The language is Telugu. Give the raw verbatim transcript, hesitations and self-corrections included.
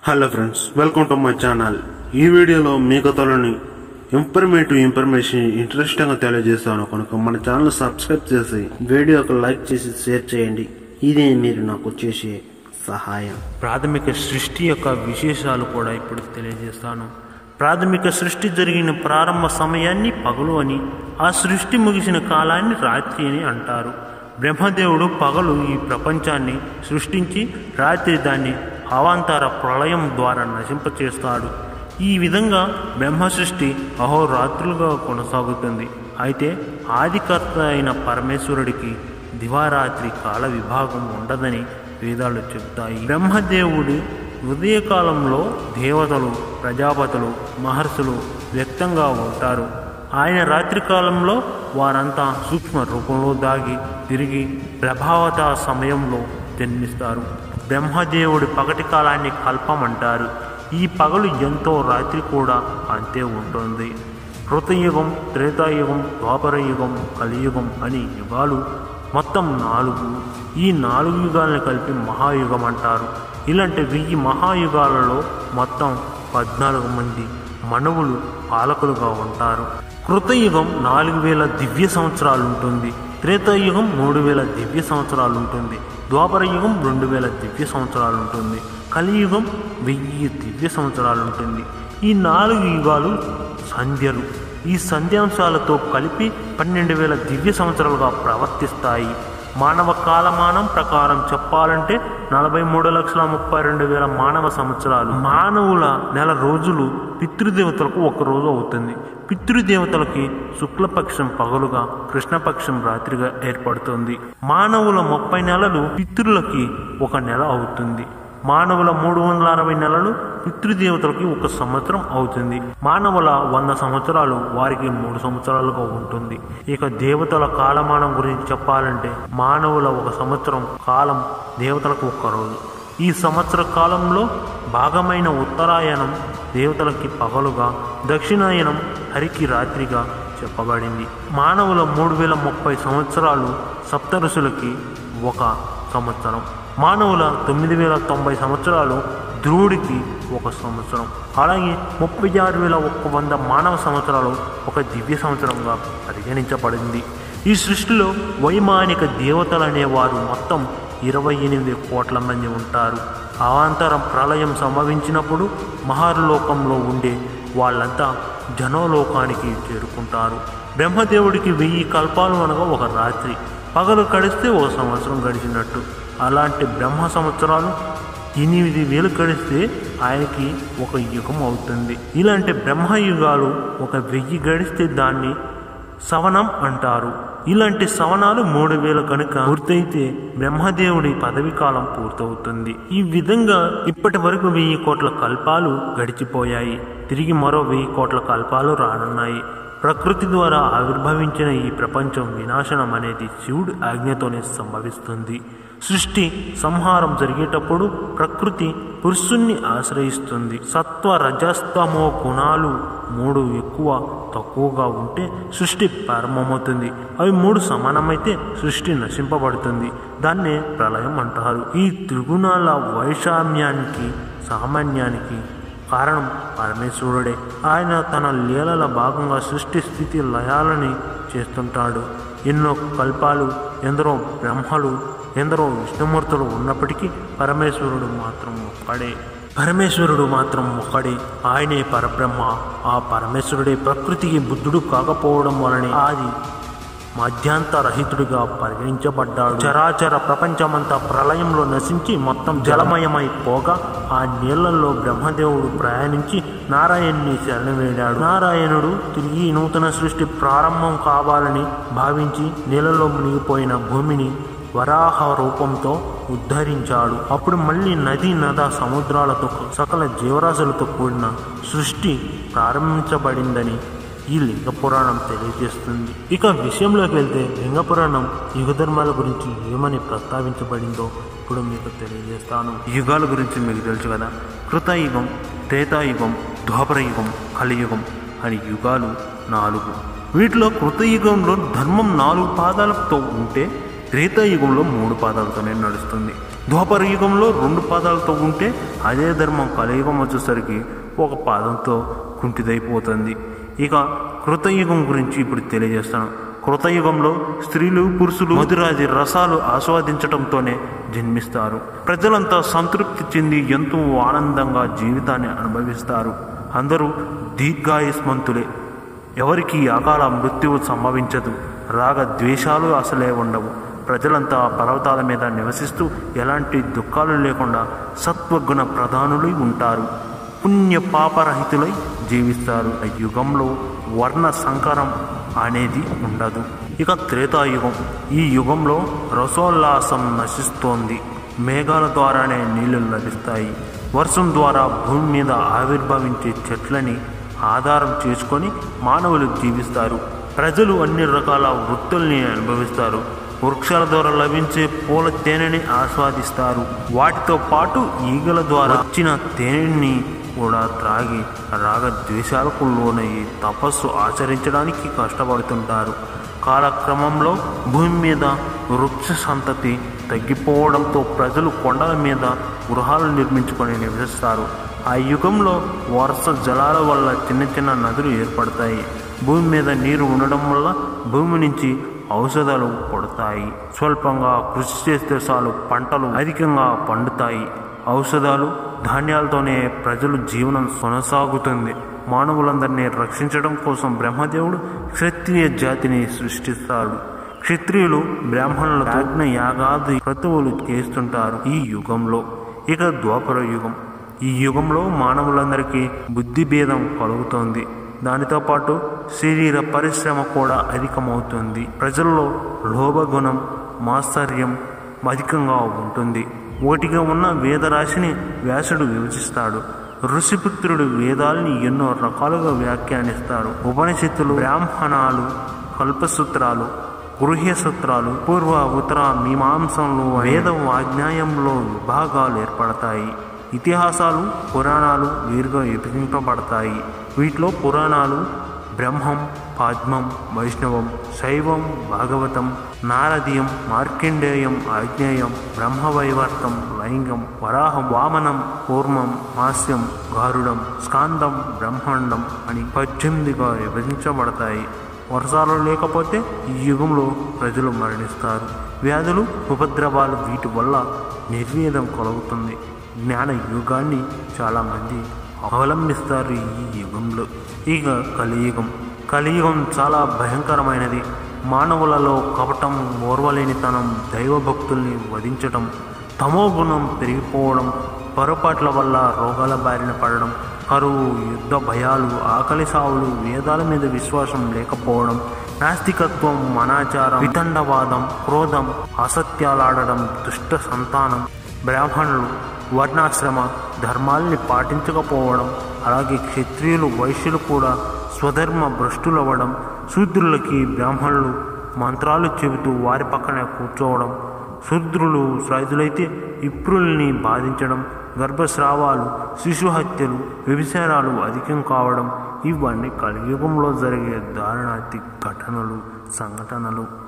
Hello friends, welcome to my channel. ఈ వీడియోలో మీ కథలోని ఇన్ఫర్మేటివ్ ఇన్ఫర్మేషన్ ఇంట్రెస్టింగ్గా తెలియజేస్తాను కనుక మన ఛానల్ సబ్స్క్రైబ్ చేసి వీడియోకి లైక్ చేసి షేర్ చేయండి. ఇదే మీరు నాకు చేసే సహాయం. ప్రాథమిక సృష్టి యొక్క విశేషాలు కూడా ఇప్పుడు తెలియజేస్తాను. ప్రాథమిక సృష్టి జరిగిన ప్రారంభ సమయాన్ని పగలు అని, ఆ సృష్టి ముగిసిన కాలాన్ని రాత్రి అని అంటారు. బ్రహ్మదేవుడు పగలు ఈ ప్రపంచాన్ని సృష్టించి రాత్రి దాన్ని అవాంతర ప్రళయం ద్వారా నశింపచేస్తాడు. ఈ విధంగా బ్రహ్మ సృష్టి అహోరాత్రులుగా కొనసాగుతుంది. అయితే ఆదికర్త అయిన పరమేశ్వరుడికి దివారాత్రి కాల విభాగం ఉండదని వేదాలు చెబుతాయి. బ్రహ్మదేవుడి ఉదయకాలంలో దేవతలు, ప్రజాపతులు, మహర్షులు వ్యక్తంగా ఉంటారు. ఆయన రాత్రికాలంలో వారంతా సూక్ష్మ రూపంలో దాగి తిరిగి ప్రభావత సమయంలో జన్మిస్తారు. బ్రహ్మదేవుడి పగటి కాలాన్ని కల్పం అంటారు. ఈ పగలు ఎంతో, రాత్రి కూడా అంతే ఉంటుంది. కృతయుగం, త్రేతాయుగం, ద్వాపరయుగం, కలియుగం అని యుగాలు మొత్తం నాలుగు. ఈ నాలుగు యుగాలను కలిపి మహాయుగం అంటారు. ఇలాంటి వెయ్యి మహాయుగాలలో మొత్తం పద్నాలుగు మంది మనువులు పాలకులుగా ఉంటారు. కృతయుగం నాలుగు వేల దివ్య సంవత్సరాలు ఉంటుంది. త్రేతాయుగం మూడు వేల దివ్య సంవత్సరాలు ఉంటుంది. ద్వాపర యుగం రెండు వేల దివ్య సంవత్సరాలు ఉంటుంది. కలియుగం వెయ్యి దివ్య సంవత్సరాలు ఉంటుంది. ఈ నాలుగు యుగాలు సంధ్యలు. ఈ సంధ్యాంశాలతో కలిపి పన్నెండు వేల దివ్య సంవత్సరాలుగా ప్రవర్తిస్తాయి. మానవ కాలమానం ప్రకారం చెప్పాలంటే నలభై మూడు లక్షల ముప్పై రెండు వేల మానవ సంవత్సరాలు. మానవుల నెల రోజులు పితృదేవతలకు ఒక రోజు అవుతుంది. పితృదేవతలకి శుక్లపక్షం పగలుగా, కృష్ణపక్షం రాత్రిగా ఏర్పడుతుంది. మానవుల ముప్పై నెలలు పితృలకి ఒక నెల అవుతుంది. మానవుల మూడు వందల అరవై నెలలు పితృదేవతలకి ఒక సంవత్సరం అవుతుంది. మానవుల వంద సంవత్సరాలు వారికి మూడు సంవత్సరాలుగా ఉంటుంది. ఇక దేవతల కాలమానం గురించి చెప్పాలంటే మానవుల ఒక సంవత్సరం కాలం దేవతలకు ఒక్క రోజు. ఈ సంవత్సర కాలంలో భాగమైన ఉత్తరాయణం దేవతలకి పగలుగా, దక్షిణాయనం హరికి రాత్రిగా చెప్పబడింది. మానవుల మూడు వేల ముప్పై సంవత్సరాలు సప్తఋషులకి ఒక సంవత్సరం. మానవుల తొమ్మిది వేల తొంభై సంవత్సరాలు ధ్రువుడికి ఒక సంవత్సరం. అలాగే ముప్పై ఆరు వేల ఒక్క వంద మానవ సంవత్సరాలు ఒక దివ్య సంవత్సరంగా పరిగణించబడింది. ఈ సృష్టిలో వైమానిక దేవతలు అనేవారు మొత్తం ఇరవై ఎనిమిది కోట్ల మంది ఉంటారు. అవాంతరం ప్రళయం సంభవించినప్పుడు మహర్లోకంలో ఉండే వాళ్ళంతా జనోలోకానికి చేరుకుంటారు. బ్రహ్మదేవుడికి వెయ్యి కల్పాలు అనగా ఒక రాత్రి. పగలు గడిస్తే ఒక సంవత్సరం గడిచినట్టు. అలాంటి బ్రహ్మ సంవత్సరాలు ఎనిమిది వేలు గడిస్తే ఆయనకి ఒక యుగం అవుతుంది. ఇలాంటి బ్రహ్మయుగాలు ఒక వెయ్యి గడిస్తే దాన్ని సవనం అంటారు. ఇలాంటి సవనాలు మూడు వేలు కనుక పూర్తయితే బ్రహ్మదేవుడి పదవి కాలం పూర్తవుతుంది. ఈ విధంగా ఇప్పటి వరకు వెయ్యి కోట్ల కల్పాలు గడిచిపోయాయి. తిరిగి మరో వెయ్యి కోట్ల కల్పాలు రానున్నాయి. ప్రకృతి ద్వారా ఆవిర్భవించిన ఈ ప్రపంచం వినాశనం అనేది శివుడి ఆజ్ఞతోనే సంభవిస్తుంది. సృష్టి సంహారం జరిగేటప్పుడు ప్రకృతి పురుషుణ్ణి ఆశ్రయిస్తుంది. సత్వ, రజస్తమో గుణాలు మూడు ఎక్కువ తక్కువగా ఉంటే సృష్టి ప్రారంభమవుతుంది. అవి మూడు సమానమైతే సృష్టి నశింపబడుతుంది. దాన్నే ప్రళయం అంటారు. ఈ త్రిగుణాల వైషమ్యానికి, సామాన్యానికి కారణం పరమేశ్వరుడే. ఆయన తన లీలల భాగంగా సృష్టి స్థితి లయాలని చేస్తుంటాడు. ఎన్నో కల్పాలు, ఎందరో బ్రహ్మలు, ఎందరో విష్ణుమూర్తులు ఉన్నప్పటికీ పరమేశ్వరుడు మాత్రం ఒక్కడే. పరమేశ్వరుడు మాత్రం ఒక్కడే. ఆయనే పరబ్రహ్మ. ఆ పరమేశ్వరుడే ప్రకృతికి బుద్ధుడు కాకపోవడం వలనే ఆది మధ్యాంతరహితుడిగా పరిగణించబడ్డాడు. చరాచర ప్రపంచమంతా ప్రళయంలో నశించి మొత్తం జలమయమై పోగా ఆ నీళ్లలో బ్రహ్మదేవుడు ప్రయాణించి నారాయణుని శరణవేడాడు. నారాయణుడు తిరిగి నూతన సృష్టి ప్రారంభం కావాలని భావించి నీళ్లలో మునిగిపోయిన భూమిని వరాహ రూపంతో ఉద్ధరించాడు. అప్పుడు మళ్ళీ నది, నద, సముద్రాలతో సకల జీవరాశులతో కూడిన సృష్టి ప్రారంభించబడిందని ఈ లింగ పురాణం తెలియజేస్తుంది. ఇక విషయంలోకి వెళ్తే లింగ పురాణం యుగ ధర్మాల గురించి ఏమని ప్రస్తావించబడిందో ఇప్పుడు మీకు తెలియజేస్తాను. యుగాల గురించి మీకు తెలుసు కదా. కృతయుగం, త్రేతాయుగం, ద్వాపరయుగం, కలియుగం అని యుగాలు నాలుగు. వీటిలో కృతయుగంలో ధర్మం నాలుగు పాదాలతో ఉంటే త్రేతాయుగంలో మూడు పాదాలతోనే నడుస్తుంది. ద్వాపర యుగంలో రెండు పాదాలతో ఉంటే అదే ధర్మం కలియుగం వచ్చేసరికి ఒక పాదంతో కుంటిదైపోతుంది. ఇక కృతయుగం గురించి ఇప్పుడు తెలియజేస్తాను. కృతయుగంలో స్త్రీలు పురుషులు మధురాది రసాలు ఆస్వాదించడంతోనే జన్మిస్తారు. ప్రజలంతా సంతృప్తి చెంది ఎంతో ఆనందంగా జీవితాన్ని అనుభవిస్తారు. అందరూ దీర్ఘాయుష్మంతులే. ఎవరికి అకాల మృత్యువు సంభవించదు. రాగ ద్వేషాలు అసలే ఉండవు. ప్రజలంతా పర్వతాల మీద నివసిస్తూ ఎలాంటి దుఃఖాలు లేకుండా సత్వగుణ ప్రధానులై ఉంటారు. పుణ్య పాపరహితులై జీవిస్తారు. ఆ యుగంలో వర్ణ సంకరం అనేది ఉండదు. ఇక త్రేతాయుగం. ఈ యుగంలో రసోల్లాసం నశిస్తోంది. మేఘాల ద్వారానే నీళ్లు లభిస్తాయి. వర్షం ద్వారా భూమి మీద ఆవిర్భవించే చెట్లని ఆధారం చేసుకొని మానవులు జీవిస్తారు. ప్రజలు అన్ని రకాల వృత్తుల్ని అనుభవిస్తారు. వృక్షాల ద్వారా లభించే పూల తేనెని ఆస్వాదిస్తారు. వాటితో పాటు ఈగల ద్వారా వచ్చిన తేనెని కూడా త్రాగి రాగద్వేషాలకు లోనయ్యి తపస్సు ఆచరించడానికి కష్టపడుతుంటారు. కాలక్రమంలో భూమి మీద వృక్ష సంతతి తగ్గిపోవడంతో ప్రజలు కొండల మీద గృహాలు నిర్మించుకొని నివసిస్తారు. ఆ యుగంలో వర్ష జలాల వల్ల చిన్న చిన్న నదులు ఏర్పడతాయి. భూమి మీద నీరు ఉండడం వల్ల భూమి నుంచి ఔషధాలు పడతాయి. స్వల్పంగా కృషి చేస్తే చాలు పంటలు అధికంగా పండుతాయి. ఔషధాలు ధాన్యాలతోనే ప్రజలు జీవనం కొనసాగుతుంది. మానవులందరినీ రక్షించడం కోసం బ్రహ్మదేవుడు క్షత్రియ జాతిని సృష్టిస్తాడు. క్షత్రియులు బ్రాహ్మణులు యజ్ఞ యాగాది క్రతువులు చేస్తుంటారు ఈ యుగంలో. ఇక ద్వాపర యుగం. ఈ యుగంలో మానవులందరికీ బుద్ధి భేదం కలుగుతోంది. దానితో పాటు శరీర పరిశ్రమ కూడా అధికమవుతుంది. ప్రజల్లో లోభగుణం మాత్సర్యం అధికంగా ఉంటుంది. ఒకటిగా ఉన్న వేదరాశిని వ్యాసుడు విభజిస్తాడు. ఋషిపుత్రుడు వేదాల్ని ఎన్నో రకాలుగా వ్యాఖ్యానిస్తాడు. ఉపనిషత్తులు బ్రాహ్మణాలు కల్పసూత్రాలు గృహ్య సూత్రాలు పూర్వ ఉత్తర మీమాంసంలో వేద వాజ్ఞాయంలో విభాగాలు ఏర్పడతాయి. ఇతిహాసాలు పురాణాలు వేరుగా విభజింపబడతాయి. వీటిలో పురాణాలు బ్రహ్మం పాద్మం వైష్ణవం శైవం భాగవతం నారదీయం మార్కండేయం ఆగ్నేయం బ్రహ్మవైవర్తం లైంగం వరాహం వామనం కూర్మం హాస్యం గారుడం స్కాందం బ్రహ్మాండం అని పద్దెనిమిదిగా విభజించబడతాయి. వర్షాలు లేకపోతే ఈ యుగంలో ప్రజలు మరణిస్తారు. వ్యాధులు ఉపద్రవాలు వీటి వల్ల నిర్వేదం కలుగుతుంది. జ్ఞాన యుగాన్ని చాలామంది అవలంబిస్తారు ఈ యుగంలో. ఇక కలియుగం. కలియుగం చాలా భయంకరమైనది. మానవులలో కపటం ఓర్వలేనితనం దైవభక్తుల్ని వధించటం తమోగుణం పెరిగిపోవడం పొరపాట్ల వల్ల రోగాల బారిన పడడం కరువు యుద్ధ భయాలు ఆకలి సావులు వేదాల మీద విశ్వాసం లేకపోవడం నాస్తికత్వం అనాచారం వితండవాదం క్రోధం అసత్యాలాడడం దుష్ట సంతానం బ్రాహ్మణులు వర్ణాశ్రమ ధర్మాల్ని పాటించకపోవడం అలాగే క్షత్రియులు వైశ్యులు కూడా స్వధర్మ భ్రష్టులవ్వడం శూద్రులకి బ్రాహ్మణులు మంత్రాలు చెబుతూ వారి పక్కనే కూర్చోవడం శూద్రులు శ్రైతులైతే ఇప్రుల్ని బాధించడం గర్భస్రావాలు శిశుహత్యలు వ్యభిచారాలు అధికం కావడం ఇవన్నీ కలియుగంలో జరిగే దారుణాతి ఘటనలు సంఘటనలు.